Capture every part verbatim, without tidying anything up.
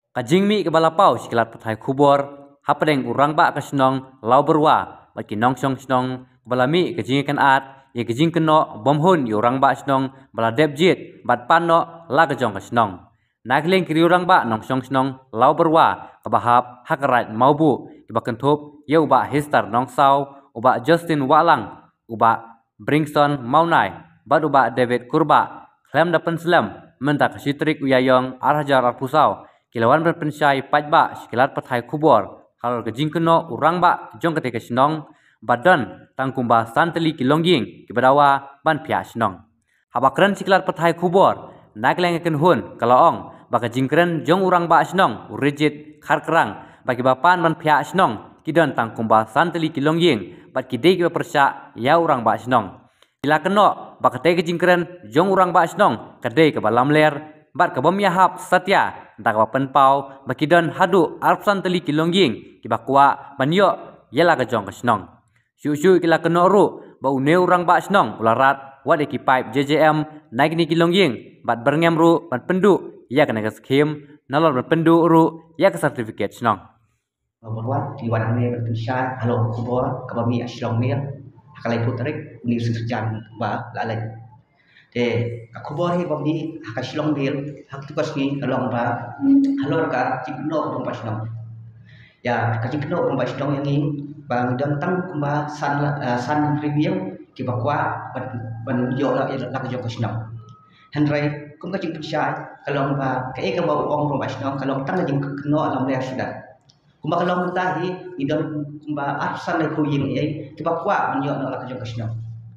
Kajingmi ke balapau sikilat patai kubor, hapadeng urang ba ke senong lau berwa, bagi nong song senong balami kajing ikan at, ye kajing keno bomhun urang ba senong baladep jit, bat pano la kajong ke senong. Nagleng kiri urang ba nong song senong lau berwa, kabahap hakarat maubu, kiba kentup ye uba histar nong sau, uba Justin Walang, uba Bringson Maunai, bat uba David Kurba, klem dapen selam, mentak sitrik uyayong arhajar arpusau, kilawan berpensai pajba sekilat patai kubor kalau kejing keno urang ba jong ketika senong badan tangkumba santeli kilongging kibadawa ban pia senong habakren sekilat patai kubor nakleng ken hun kalau ong baka jingkren jong urang ba senong rigid karkerang bagi bapan ban pia senong kidan tangkumba santeli kilongging bat kidei kiba persa ya urang ba senong bila keno baka te kejingkren jong urang ba senong kadei ke balam ler bat kabom yahap satya tak wapen pau bakidon hadu arpsan teli kilongging kibakwa banyo yela ka jong kesnong syu-syu kila kenoru ba une urang ba snong ularat wat eki pipe J J M naik ni kilongging bat berngem ru bat pendu ya kena ka skim nalor bat pendu ru ya ka sertifikat snong bahwa di wan ne berpisah halo kubor kabami aslong mir hakalai putrik ni sejam ba lalai te kubor hi bami hakaslong mir hak tukas ni kalong ba halor ka cikno bang pasnong ya ka cikno bang pasnong yang ini bang dan tang kumba san san review ki bakwa ban yo la la ka jong pasnong henry kum ka cik pisah kalong ba ka e ka ba ong bang pasnong kalong tang jing kno alam le sudah kumba kalong tahi idon kumba arsan le ko yim e ki bakwa ban yo la ka jong pasnong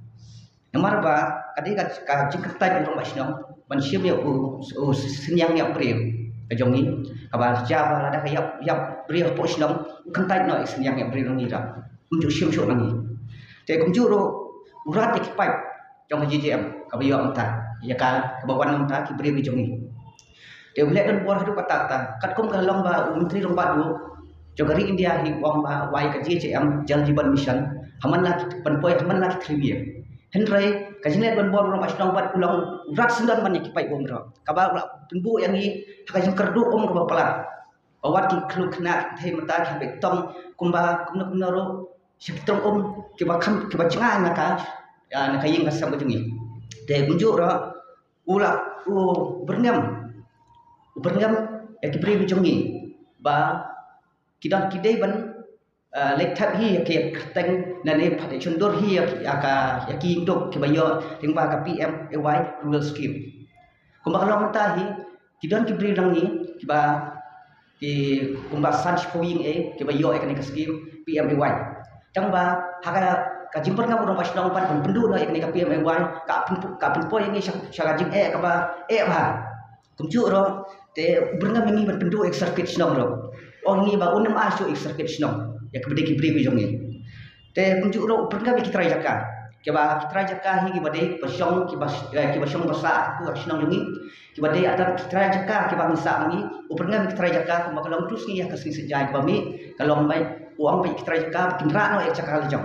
Nomor ba, kadang ka jingkertai orang Basnong, manusia dia u u senyang yang beriu, kejongi, kabar jaba ada kayak yang beriu Basnong, kentai no senyang yang beriu ngira, untuk siam siam lagi. Tapi kumjuro urat ekipai, jong J J M, kabar yo entah, ya kan, kebawan entah ki beriu kejongi. Dia boleh kan buat hidup kata kata, kat kum kalau ba menteri lomba dulu, jogari India hi wang ba wai ke J J M Jal Jiban Mission, haman lagi penpoi haman lagi trivia. Henry kajian ban bor orang Basnong bat ulang rat sendan banyak kipai om ro kabar penbu yang ni kajin kerdu om ke bapala awat ki klu kena thai mata ki betong kumba kumna kumna ro sekitong om ki bakam ki bacanga naka ya naka ying kasam bajungi de bunju ro ula u berngam berngam ya ki beri bujungi ba kidan kidai ban lek thap hi ke teng na ne phade chundor hi aka yaki dok ke bayo ting ba ka P M A Y rural scheme kumba kalong ta hi kidon ki bri rang ni ki ba ki kumba san spoing e ke bayo e ka scheme P M A Y tang ba haka ka jimper ngam ro pasnong pan pendu no e ka P M A Y ka pun ka pun po yang ni syaga jing e ka ba e ba kumju ro te bernga mingi pendu ek circuit snong ro ong ni ba unam asu ek circuit snong ya kebede kibri bijong ni te kunjuk ro pernah kita rajaka keba kita rajaka hi kibade pasong kibas kibasong basa aku asinong ni kibade ada kita rajaka keba misa ni pernah kita rajaka kuma kalau terus ni ya kasih sejai kami kalau mai uang bai kita rajaka kinra no ek cakal jong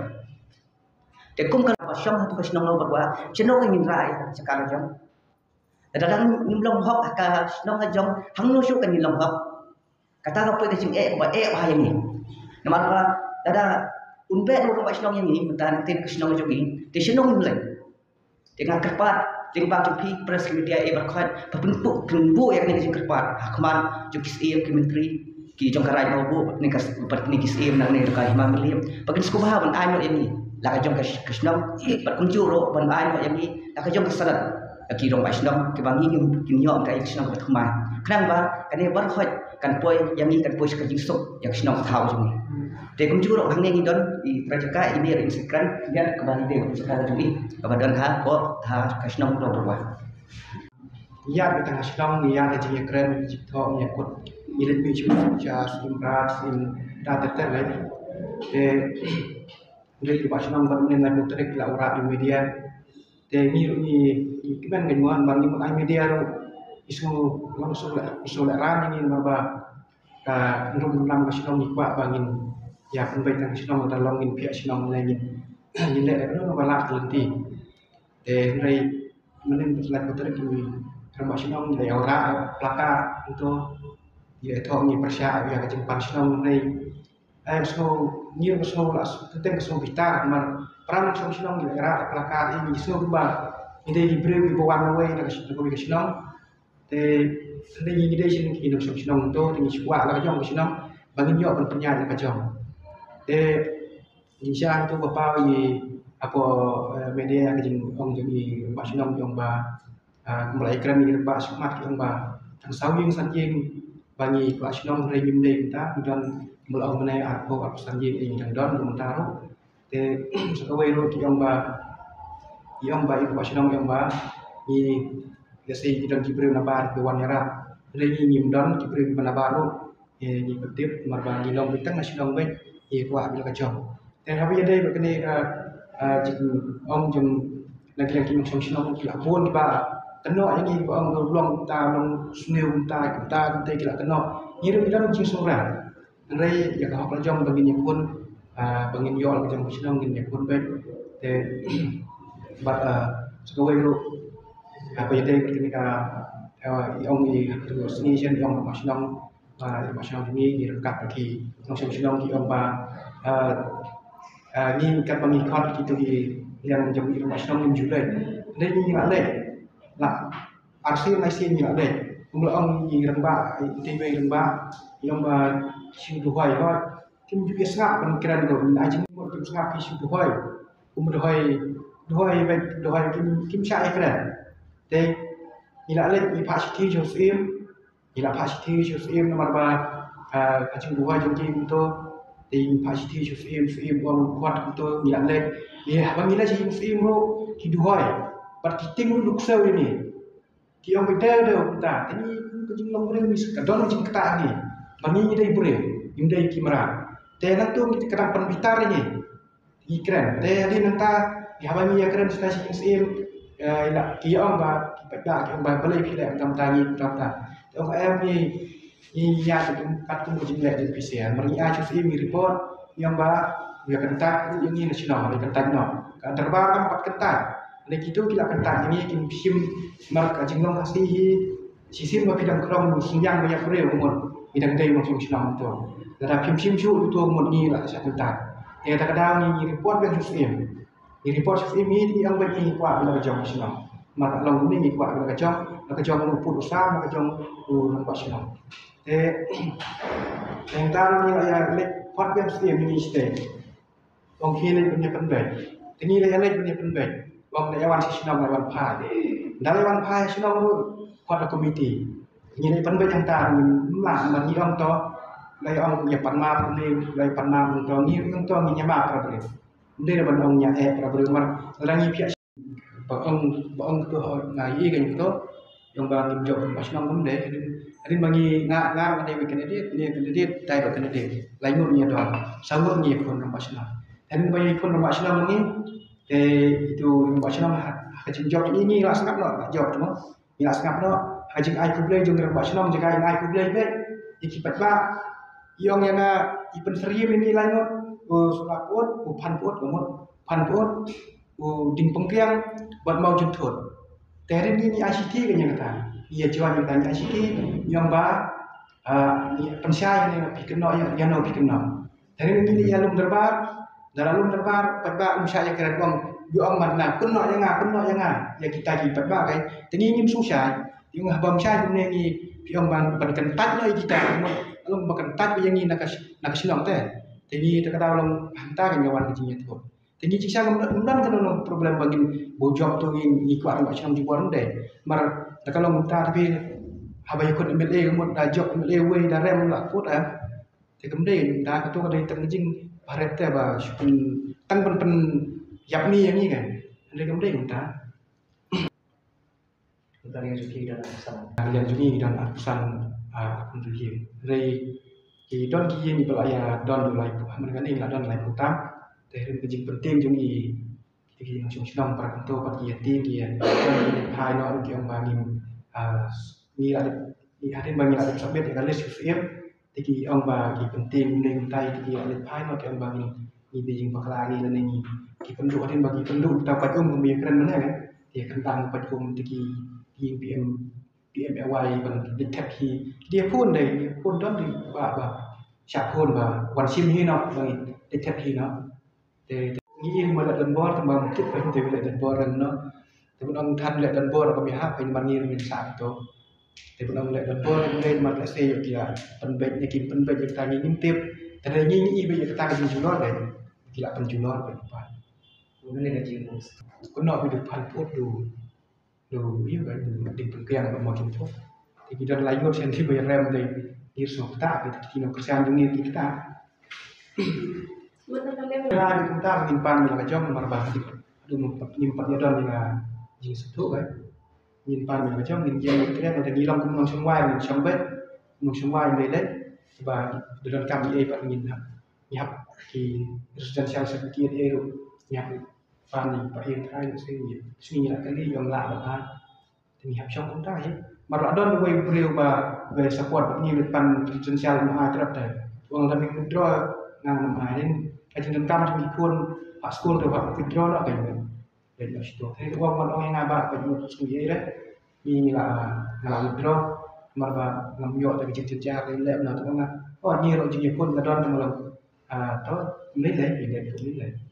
te kum kan pasong tu kasinong no berwa cenong ngin rai cakal jong dadang nimlong hok ka sinong jong hangno syuk kan nimlong hok kata apa ke jing e ba e ba yang ni Nama apa? Ada unbe orang Basnong yang ini, mentang nanti kesenong jogi, di senong mulai. Dengan kerpat, dengan bang jumpi pres media e berkat, berbentuk bentuk yang ini kerpat. Hakman jumpi siem kementeri, ki jongkarai mau bu, ni kas bertni kisiem nang ni rekai mamilim. Bagian sekolah ban ayo yang ini, laka jong kesenong, berkunjuro ban ayo yang ini, laka jong kesalat. Ki orang Basnong, ki bang ingin kinyom kai kesenong berkemai. Kenapa? Karena berkat kan poi yang ini kan poi sekejing sok yang kesenong tahu jogi. Dia kunjung orang hangnya ngidon di Trajaka ini ring sekran dia kembali dia sekarang ini kepada ha kok ha kasnong do berwa ya kita kasnong ya ke jing kren cipto nyekut irit bi cuma ja simbra sim data terlai de de kasnong bermen na putrik la ura di media de ni ni kiban ngan bang ni ai media ro isu langsung la isu la ran ni ba ka rum lam kasnong ni kwa bangin ya pun baik tang sinong dalam min pihak sinong lagi ni le no balak lenti de rai menen betlak putar ki termasuk sinong le ora plaka untuk ya itu ni persya ya kajing pansinom nei ai so ni so la teten so bitar mar pram so sinom ni era plaka ini so ba ide libre bi bawan we na so ko bi sinom te ni ni ide sin ki no so sinom to ni suwa la jong sinom bangin yo ban penya na jong te ni sya tu bapa yi apa media kajing ong jadi sinom jong ba mulai keren ni ba smat jong ba thằng sáu dương san yin bagi kelas enam rejim deh kita dan mulai menai aku aku sanjing ini dan don mentaro te sekawai ro yang ba yang ba kelas enam yang ba ini biasa kita kibri nabar ke wanera rejim nyim don kibri nabaru ini betip marban di long bitang nasional baik ini kuat bila kacau te habis ada begini jik om jum lagi lagi nasional kita pun ba kena ini orang belum ta belum sunil ta kita kita kira kena ngirim kita mungkin surah ngai ya kalau pelajar begini pun bangin yol macam macam begini pun baik te bat sekawai lu apa yang dia begini ka yang ini terus ni sian yang macam macam ini direkat lagi macam macam di apa ni kan pengikut itu yang macam macam Julai ini ada là arsi mai sin như đây cũng là ông gì lần ba tv lần ba yang ba siêu du hoài thôi kim ju biết ngap bằng keren rồi ai chính một kim ngap khi siêu du hoài cũng du hoài du hoài về du hoài kim kim sai keren thế như là lên như phát thi cho sim như là phát thi cho sim nomor ba à chính du hoài trong kim to thì phát thi cho sim sim còn quạt to như là lên thì bang như là chỉ sim ro thì du hoài Partiting duduk sel ini, kiong beda dah kita. Ini kucing lombre mis kadon kucing ketak ni. Bani ini bure, ini kimera. Teh nanti kita kadang penbitar ini, ikran. Teh di nanti ya bani ya keren sudah sih sim. Ila kiong ba kipada kiong ba balai pilih macam tani macam ta. Tong em ni ni ya kat tu kucing lek di P C N. Mari aja sim report yang ba ya kentak ini nasional, ya kentak no. Kan terbang empat kentak. Lagi itu kita akan tanya ini kim sim mark jinglong kasih sisim bagi dan kerong sinyang banyak beri umur bidang day macam Islam itu. Dalam kim sim cu itu umur ni lah satu tak. Yang tak ada ni report yang susim. Ni report susim ini yang bagi kuat bila kejam Islam. Maka long ni kuat bila kejam, bila kejam mengumpul usaha, bila kejam nampak Islam. Eh, yang tahu ni lah yang report yang susim ini stay. Orang kiri punya penbaik. Ini lah yang lain punya penbaik. Wongในวันที่ชินองในวันพายในวันพายชินองรู้พอดคอมมิตี้ยี่ในปันไปต่างๆหลังมันยี่องต่อเลยองอย่าปันมาคนนี้เลยปันมาคนต่อยี่องต่อมีnyamaประเดี๋ยวนี่เราบันองอย่าแอบประเดี๋ยวมันแล้วยี่เพียบางองบางตัวงานยี่กันอยู่ตัวyang bagi jawab macam mana pun deh, ada bagi ngak ngak ada yang kandidat, ni kandidat, tay ber kandidat, lain pun ni ada, sama ni pun macam mana, dan bagi pun macam mana ni eh itu macam mana hajing job ini lah sangat nak job tu ni lah sangat nak hajing ai kublai jong macam mana jika ai kublai bet ikipat ba yang yang ipen seri ini lain oh sulaput oh panput kemudian panput oh ding pengkiang buat mau jentut tapi ini I C T kan yang kata ia jual yang tanya I C T yang ba pensyai yang pikirno yang yang no pikirno tapi ini yang lum terbar dalam lum terbar pada usaha yang keren uang uang mana pun nak yang apa pun nak yang ya kita di pada kan tapi ini susah yang habam saya punya ni yang bang berkentat lah kita lum berkentat yang ini nak nak silang teh tapi terkadang lum hantar yang kawan kecilnya tu tapi jika kemudian kalau problem bagi bojok tu ini kuat macam di luar deh mar kalau minta tapi habai ikut M L A kemudian dajok M L A way darem lah pun ah thì kemudian dah itu kalau ditang jing baret teh bah tang pen pen yap ni yang ni kan jadi kemudian kita kita yang suki dan pesan yang suki dan pesan akun tujuh dari di don kian ni pelaya don dulai mereka ni lah don dulai putam dari kejing penting jungi jadi yang senang para kantor pagi yatim dia don hai no kian bagi ni ada ni ada bagi ada sabit yang ada susiem jadi ông bà thì phần tiền lên tay thì lên phái mà cái ông bà mình nhìn về những bậc làng này là nhìn thì phần đủ thì bậc phần đủ tao phải ông mình cần nữa này thì cần tăng phải cùng thì nhìn bị em di em wai ban di tap hi dia pun dai pun don di ba ba sha pun ba wan sim hi no bang di tap hi no te ni ma la dan bor ma kit pa te la dan bor no te pun ang than la dan bor ko mi ha pen ban ni min sa to te pun ang la dan bor le ma la se yo kia pen bet ni kim pen bet yo ta ni nim tip te ni ni be yo ta ni junor dai kila pen junor ba pa Kemudian gaji mus. ko no bi du pan put du du yêu cái du di pengkiang ba mo kim put te ki dan lai ngot sen ti be rem dai ni so ta be ti no kerjaan ni kita Kaya kita menyimpan bila jam marbah di aduh menyimpan ya dan bila jing setu kan menyimpan bila jam min jam kira ada ngilang kum nong semua min sambet nong semua ini deh coba dalam kami eh pak min nyap ki residential sedikit eh nyap pani pak eh trai sini sini nak kali yang lah lah nyap trong cũng trai mà don quay beliau ba về support ni pan residential ma terap dah uang lebih withdraw ngang nam ai Aja tentang mi kun pak school tu pak withdraw lah kan. Dan dah situ. Tapi uang uang orang yang abah pada waktu school ye dah. Ni lah ngalah withdraw. Marba ngam yo tapi cicit jar le na tu ngah. Oh ni ro ji kun gadon tu malam. Ah tu ni le ni le tu ni le.